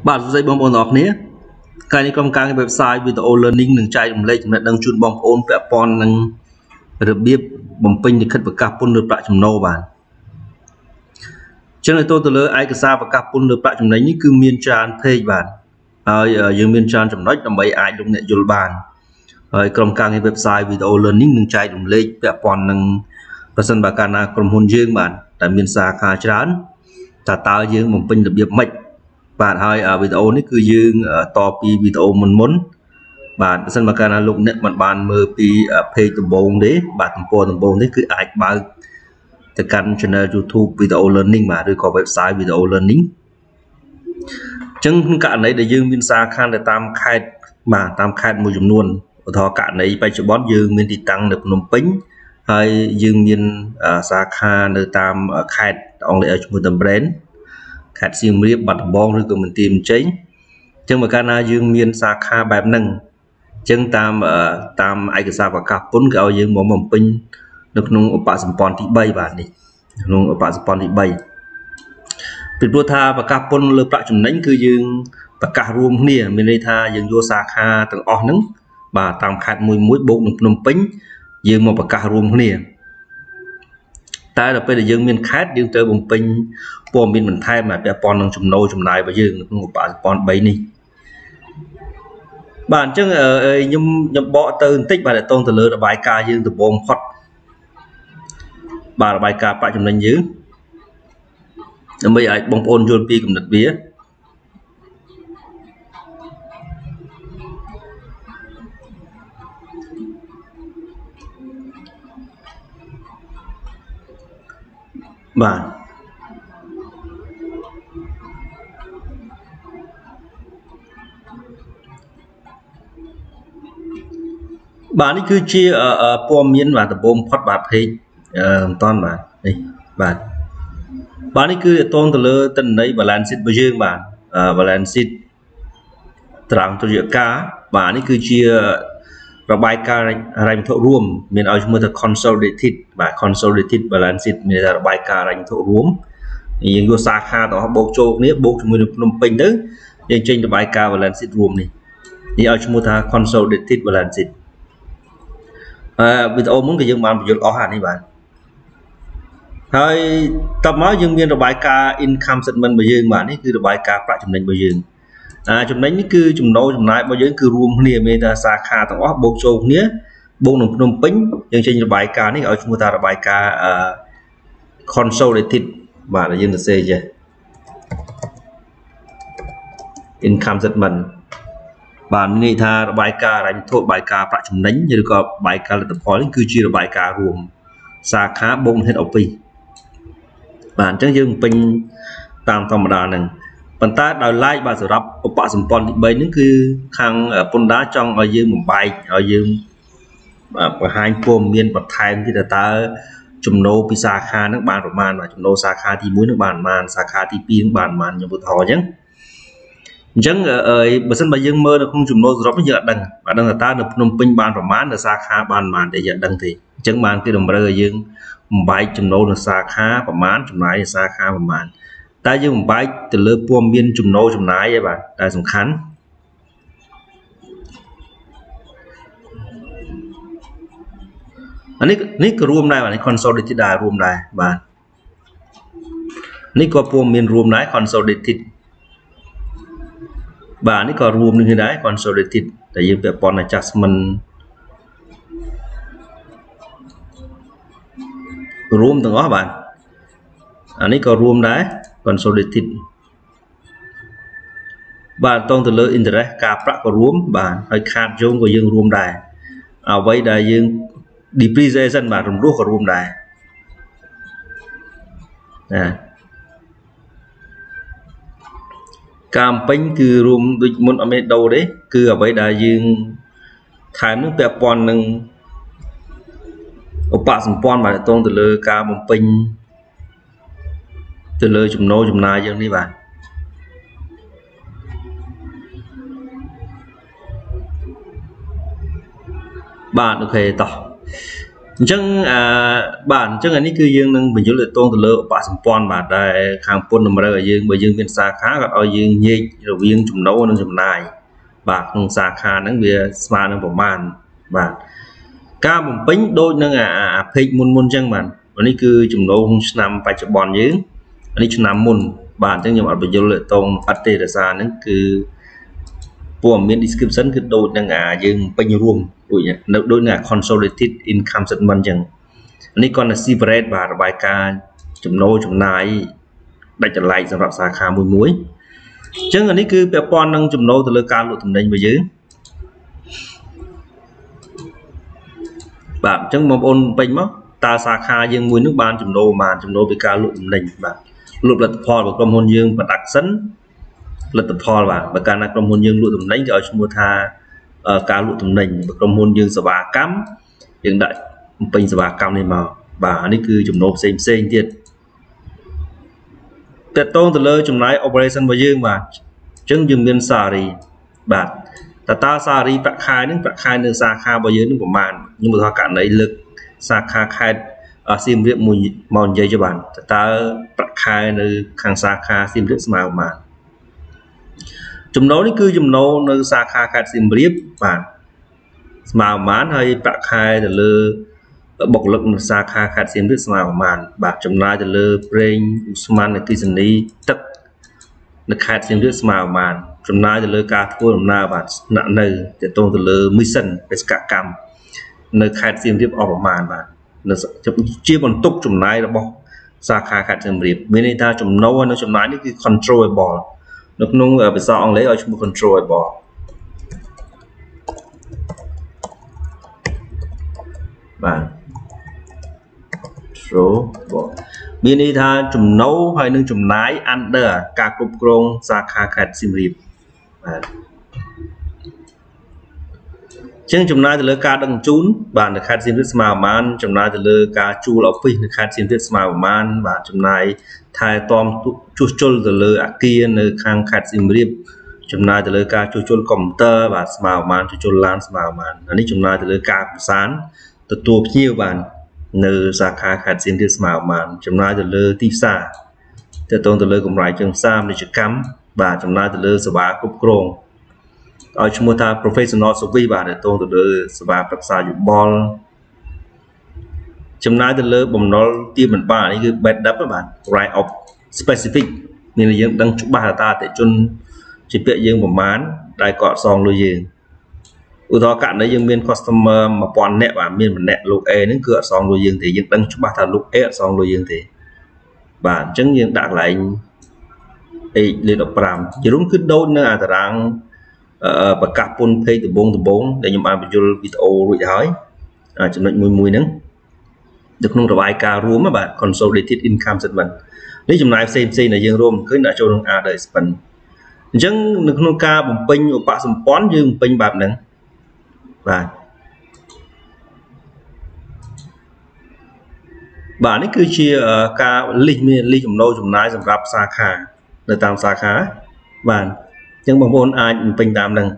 បាទសួស្តីបងប្អូនទាំងអស់គ្នាថ្ងៃនេះក្រុមការងារ website video learning នឹងចែករំលែកចំណេះដឹងជូនបងប្អូនពាក់ព័ន្ធនឹងរបៀបបំពេញលិខិតប្រកាសពន្ធលើប្រាក់ចំណូលបាទអញ្ចឹងទៅលើឯកសារប្រកាសពន្ធលើប្រាក់ចំណេញនេះគឺមានច្រើន page បាទហើយយើងមានច្រើនចំណុចដើម្បីអាចលោកអ្នកយល់បានហើយក្រុមការងារ website video learning នឹងចែករំលែកពាក់ព័ន្ធនឹងប្រសិនបើកាលណាក្រុមហ៊ុនយើងបាទតែមានសាខាច្រើនតើយើងបំពេញរបៀបម៉េចបាទហើយវីដេអូនេះគឺយើងតពីវីដេអូមុនបាទបើសិនមកកាលណាលោកអ្នកមិនបានមើលពី page ដំបូងទេបាទទំព័រដំបូងនេះគឺអាចបើកទៅកាន់ channel YouTube video learning បាទឬក៏ website video learning អញ្ចឹងក្នុងករណីដែលយើងមានសាខានៅតាមខេត្តបាទតាមខេត្តមួយចំនួនឧទាហរណ៍ករណីបច្ចុប្បន្នយើងមានទីតាំងនៅភ្នំពេញហើយយើងមានសាខានៅតាមខេត្តអង់គ្លេសឈ្មោះ Brand ខេត្តសៀមរាបបាត់ដំបងឬក៏មន្ទីរជ័យអញ្ចឹងបើកាលណាយើងមានសាខាបែបហ្នឹងអញ្ចឹងតាមឯកសារប្រកាសពន្ធគេឲ្យយើងមកបំពេញនៅក្នុងឧបសម្ព័ន្ធទី3បាទនេះក្នុងឧបសម្ព័ន្ធទី3ពីព្រោះថាប្រកាសពន្ធលើប្រាក់ចំណេញគឺយើងប្រកាសរួមគ្នាមានន័យថាយើងយកសាខាទាំងអស់ហ្នឹងបាទតាមខេត្តមួយបូកនឹងភ្នំពេញយើងមកប្រកាសរួមគ្នាតែដល់ពេលដែលយើងមានខេត្តយើងត្រូវបំពេញព័ត៌មានបន្ថែមពាក់ព័ន្ធនឹងចំណូលចំណាយរបស់យើងនៅក្នុងឧបសម្ព័ន្ធ3នេះបាទអញ្ចឹងខ្ញុំបកទៅបន្តិចបាទតទៅលើរបាយការណ៍យើងដំបូងផុតបាទរបាយការណ៍ប្រាក់ចំណេញយើងដើម្បីឲ្យបងប្អូនយល់ពីគំនិតវាបាទបាទនេះគឺជាព័ត៌មានបាទដំបូងផុតបាទ page មិនតាន់បាទនេះបាទនេះគឺតទៅលើទិន្នន័យ balance sheet របស់យើងបាទ balance sheet ត្រង់ទុរយការបាទនេះគឺជារបាយការណ៍ហិរញ្ញវត្ថុរួមមានឲ្យឈ្មោះថា consolidated បាទ consolidated balance sheet មានរបាយការណ៍ហិរញ្ញវត្ថុរួមយើងយកសាខាទាំងអស់បូកចូលគ្នាបូកជាមួយនឹងភ្នំពេញទៅយើងចេញរបាយការណ៍ balance sheet រួមនេះឲ្យឈ្មោះថា consolidated balance sheet វីដេអូមុនក៏យើងបានបញ្យល់អស់អានេះបាទហើយតបមកយើងមានរបាយការណ៍ income statement របស់យើងបាទនេះគឺរបាយការណ៍ប្រាក់ចំណេញរបស់យើងចំណេញនេះគឺចំណូលចំណាយរបស់យើងគឺរួមគ្នាមានតែសាខាទាំងអស់បូកចូលគ្នាបូកនឹងភ្នំពេញយើងចេញរបាយការណ៍នេះឲ្យឈ្មោះថារបាយការណ៍ consolidated បាទយើងសរសេរចេះ income statement បាទមានន័យថារបាយការណ៍ហិរញ្ញវត្ថុរបាយការណ៍ប្រាក់ចំណេញឬក៏របាយការណ៍លទ្ធផលនេះគឺជារបាយការណ៍រួមសាខាបូក head office បាទអញ្ចឹងយើងពេញតាមធម្មតាហ្នឹងប៉ុន្តែដោយឡែកបាទសម្រាប់ឧបសម្ព័ន្ធទី3ហ្នឹងគឺខាងពន្ធដារចង់ឲ្យយើងបំបែកឲ្យយើងបង្ហាញព័ត៌មានបន្ថែមទៀតតើចំណូលពីសាខាហ្នឹងបានប្រមាណបាទចំណូលសាខាទី1ហ្នឹងបានប្រមាណសាខាទី2ហ្នឹងបានប្រមាណខ្ញុំឧទាហរណ៍អញ្ចឹងបើសិនបើយើងមើលនៅក្នុងចំណូលសរុបយើងអត់ដឹងតើនៅភ្នំពេញបានប្រមាណនៅសាខាបានប្រមាណតែយើងអត់ដឹងទេអញ្ចឹងបានគេតម្រូវឲ្យយើងបំបែកចំណូលនៅសាខាប្រមាណចំណាយនៅសាខាប្រមាណតែយើងបំបែកទៅលើព័ត៌មានចំណូលចំណាយឯបាទតែសំខាន់អានេះក៏រួមដែរបាទនេះ consolidated ដែររួមដែរបាទនេះក៏ព័ត៌មានរួមដែរ consolidated បាទនេះក៏រួមនឹងដែរ consolidated តែយើងពាក់ព័ន្ធ adjustment រួមទាំងអស់បាទអានេះក៏រួមដែរ consolidated បាទតទៅលើ interest ការប្រាក់ក៏រួមបាទហើយខាតយោងក៏យើងរួមដែរអ្វីដែលយើង depreciation បាទរំលោះក៏រួមដែរការបំពេញគឺរួមដូចមុនអត់មានដូរទេគឺអ្វីដែលយើងថែមនឹងពាក់ព័ន្ធនឹងឧបសម្ព័ន្ធបាទតទៅលើការបំពេញទៅលើចំណូលចំណាយយើងនេះបាទអូខេតោះអ Chẳng bản chẳng anh ấy cứ dương nâng bình dụng tôn từ lỡ bà sầm pon bà đại hàng pôn nằm ở dương bởi dương viên xa khá gặp ở dương nhị rồi dương chùm nấu nâng chùm này bà không xa khá nâng bia sma nâng bổng màn bà ca bổng bính đôi nâng phê môn môn chẳng bản anh ấy cứ chùm nấu không nằm phải chụp bòn dương anh ấy chùm nằm môn bản chẳng nhưng mà bình dụng tôn ắt tê ra xa nâng cứ bộ miền description cứ đôi nâng dương bánh ruộng đôi là consolidated income statement chẳngនេះគាត់នៅ separate បាទរបាយការណ៍ចំណូលចំណាយដាច់ចលែកសម្រាប់សាខាមួយអញ្ចឹងអានេះគឺពាក់ព័ន្ធនឹងចំណូលទៅលើការលក់ទំនិញរបស់យើងបាទអញ្ចឹងបងប្អូនពេញមកតើសាខាយើងមួយនោះបានចំណូលបានចំណូលពីការលក់ទំនិញបាទលក់ផលិតផលរបស់ក្រុមហ៊ុនយើង production ផលិតផលបាទបើកាលណាក្រុមហ៊ុនយើងលក់ទំនិញគេឲ្យឈ្មោះថាការលក់ទំនិញបើក្រុមហ៊ុនយើងសេវាកម្មយើងដាក់ពេញសេវាកម្មនេះមកបាទនេះគឺចំណូលផ្សេងទៀតតើតងទៅលើចំណាយ operation របស់យើងបាទអញ្ចឹងយើងមាន salary បាទតើ salary ប្រាក់ខែនឹងប្រាក់ខែនៅសាខារបស់យើងនឹងប្រមាណខ្ញុំឧទាហរណ៍ករណីលើកសាខាខេត្តសៀមរាបមួយមកនិយាយចុះបាទតើប្រាក់ខែនៅខាងសាខាសៀមរាបស្មើប្រមាណចំណូលនេះគឺចំណូលនៅសាខាខេត្តសៀមរាបបាទស្មើប្រមាណហើយប្រាក់ខែទៅលើបុគ្គលិកនៅសាខាខេត្តសៀមរាបស្មើប្រមាណបាទចំណាយទៅលើប្រេងឧស្ម័នអគ្គិសនីទឹកនៅខេត្តសៀមរាបស្មើប្រមាណចំណាយទៅលើការធ្វើដំណើរបាទស្នាក់នៅទាក់ទងទៅលើ mission បេសកកម្មនៅខេត្តសៀមរាបអស់ប្រមាណបាទជាបន្ទុកចំណាយរបស់សាខាខេត្តសៀមរាបមានន័យថាចំណូលនិងចំណាយនេះគឺ controllable នៅក្នុងភាសាអង់គ្លេសឲ្យឈ្មោះ controllable បាទមានន័យថាចំណូលហើយនឹងចំណាយ under ការគ្រប់គ្រងសាខាខេត្តសៀមរាបបាទជាងចំណាយទៅលើការដឹកជញ្ជូនបាទនៅខេត្តសៀមរាបស្មើប្រមាណចំណាយទៅលើការជួលអហ្វីសនៅខេត្តសៀមរាបស្មើប្រមាណបាទចំណាយថែទាំជួសជុលទៅលើអគារនៅខាងខេត្តសៀមរាបចំណាយទៅលើការជួសជុលកុំព្យូទ័របាទស្មើប្រមាណជួសជុលឡានស្មើប្រមាណអានេះចំណាយទៅលើការប្រសានទទួលភ្ញៀវបាននៅសាខាខេត្តសៀមរាបស្មើប្រមាណចំណាយទៅលើទីផ្សារទាក់ទងទៅលើកម្រៃជើងផ្សារពាណិជ្ជកម្មបាទចំណាយទៅលើសេវាគ្រប់គ្រងឲ្យឈ្មោះថា professional service បាទទាក់ទងទៅលើសេវាប្រឹក្សាយោបល់ចំណាយទៅលើបំណុលទារមិនបាននេះគឺ bad debt បាទ right of specific មានយើងដឹងច្បាស់ថាអតិថិជនជាពាក្យយើងប្រមាណដែលគាត់សងលុយយើងឧទាហរណ៍ករណីយើងមាន customer 1000 នាក់បាទមានម្នាក់លោក A ហ្នឹងគឺអត់សងលុយយើងទេយើងដឹងច្បាស់ថាលោក A អត់សងលុយយើងទេបាទអញ្ចឹងយើងដាក់កន្លែង A លេខ15ជារួមគឺដូចនៅអាតារាងប្រកាសពន្ធ page ដំបូងដែលខ្ញុំបានបញ្យល់វីដេអូរួចហើយចំណុចមួយហ្នឹងនៅក្នុងរបាយការណ៍រួមបាទ consolidated income statement នេះចំណាយផ្សេងដែលយើងរួមឃើញដាក់ចូលក្នុង other expense អញ្ចឹងនៅក្នុងការបំពេញឧបសម្ព័ន្ធយើងបំពេញបែបហ្នឹងបាទនេះគឺជាការលិះចំណូលចំណាយសម្រាប់សាខានៅតាមសាខាបាទអញ្ចឹងបងប្អូនអាចបំពេញតាមហ្នឹង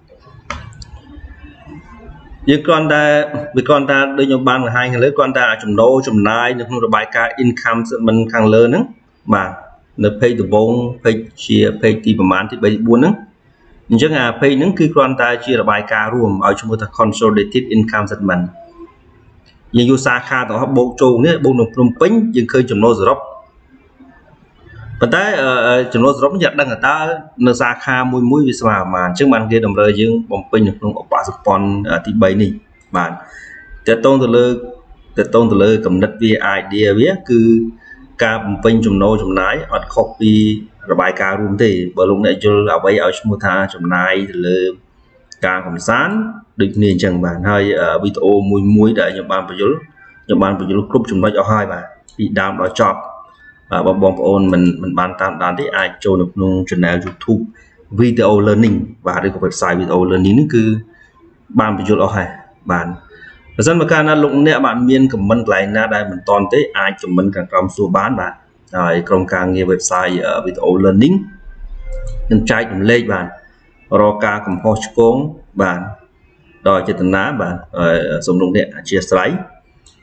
យើងគ្រាន់តែដូចខ្ញុំបានបង្ហាញខាងលើគ្រាន់តែចំណូលចំណាយនៅក្នុងរបាយការណ៍ income statement ខាងលើហ្នឹងបាទនៅ page ដំបូង page ជា page ទីប្រមាណទី3 4ហ្នឹងអញ្ចឹងអា page ហ្នឹងគឺគ្រាន់តែជារបាយការណ៍រួមឲ្យឈ្មោះថា consolidated income statement យើងយកសាខាទាំងអស់បូកចូលនេះបូកនៅភ្នំពេញយើងឃើញចំណូលសរុបប៉ុន្តែចំណូលសរុបនេះយើងដឹងថាតើនៅសាខាមួយវាស្មើប្រមាណអញ្ចឹងបានគេតម្រូវយើងបំពេញនៅក្នុងឧបសម្ព័ន្ធទី3នេះបាទតើតងទៅលើកំណត់វា idea វាគឺការបំពេញចំណូលចំណាយអត់ខុសពីរបាយការណ៍រួមទេបើលោកអ្នកយល់អ្វីឲ្យឈ្មោះថាចំណាយទៅលើការកំសាន្តដូចគ្នាអញ្ចឹងបាទហើយវីដេអូមួយដែលខ្ញុំបានបញ្យល់គ្រប់ចំណុចអស់ហើយបាទពីដើមដល់ចប់បងប្អូនមិនបានតាមដានទេអាចចូលនៅក្នុង channel YouTube video learning បាទឬក៏ website video learning នេះគឺបានបញ្យល់អស់ហើយបាទបើសិនមកកាលណាលោកអ្នកបាទមាន comment កន្លែងណាដែលមិនតន់ទេអាច comment ខាងក្រោមសួរបានបាទហើយក្រុមការងារ website video learning នឹងចែករំលែកបាទរកការកំហុសឆ្គងបាទដោយចេតនាបាទសូមលោកអ្នកអធិស្ឋាន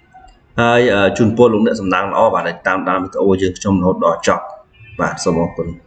ហើយជូនពរលោកអ្នកសំណាងល្អបាទតាមដានវីដេអូយើងខ្ញុំរហូតដល់ចប់បាទសូមអរគុណ